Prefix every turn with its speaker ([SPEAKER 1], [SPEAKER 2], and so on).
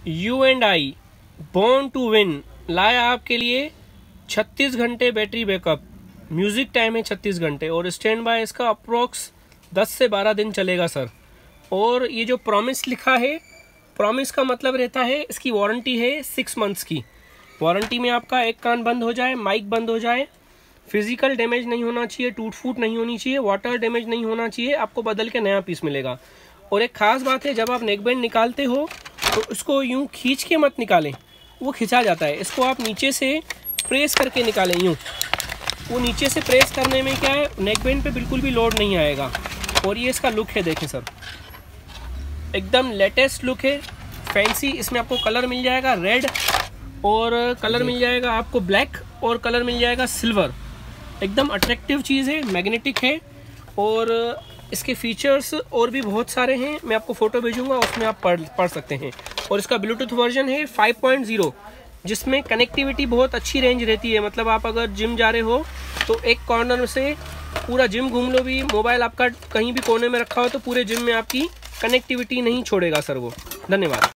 [SPEAKER 1] You and I born to win लाया आपके लिए 36 घंटे बैटरी बैकअप, म्यूजिक टाइम है 36 घंटे और स्टैंड बाय इसका अप्रोक्स 10 से 12 दिन चलेगा सर। और ये जो प्रॉमिस लिखा है, प्रॉमिस का मतलब रहता है इसकी वारंटी है 6 मंथ्स की। वारंटी में आपका एक कान बंद हो जाए, माइक बंद हो जाए, फिजिकल डैमेज नहीं होना चाहिए, टूट फूट नहीं होनी चाहिए, वाटर डैमेज नहीं होना चाहिए, आपको बदल के नया पीस मिलेगा। और एक खास बात है, जब आप नेक बैंड निकालते हो तो इसको यूं खींच के मत निकालें, वो खिंचा जाता है। इसको आप नीचे से प्रेस करके निकालें यूं, वो नीचे से प्रेस करने में क्या है, नेक बैंड पे बिल्कुल भी लोड नहीं आएगा। और ये इसका लुक है, देखें सर, एकदम लेटेस्ट लुक है, फैंसी। इसमें आपको कलर मिल जाएगा रेड, और कलर मिल जाएगा आपको ब्लैक, और कलर मिल जाएगा सिल्वर। एकदम अट्रैक्टिव चीज़ है, मैग्नेटिक है, और इसके फीचर्स और भी बहुत सारे हैं। मैं आपको फ़ोटो भेजूंगा, उसमें आप पढ़ सकते हैं। और इसका ब्लूटूथ वर्जन है 5.0, जिसमें कनेक्टिविटी बहुत अच्छी रेंज रहती है। मतलब आप अगर जिम जा रहे हो तो एक कॉर्नर से पूरा जिम घूम लो, भी मोबाइल आपका कहीं भी कोने में रखा हो तो पूरे जिम में आपकी कनेक्टिविटी नहीं छोड़ेगा सर वो। धन्यवाद।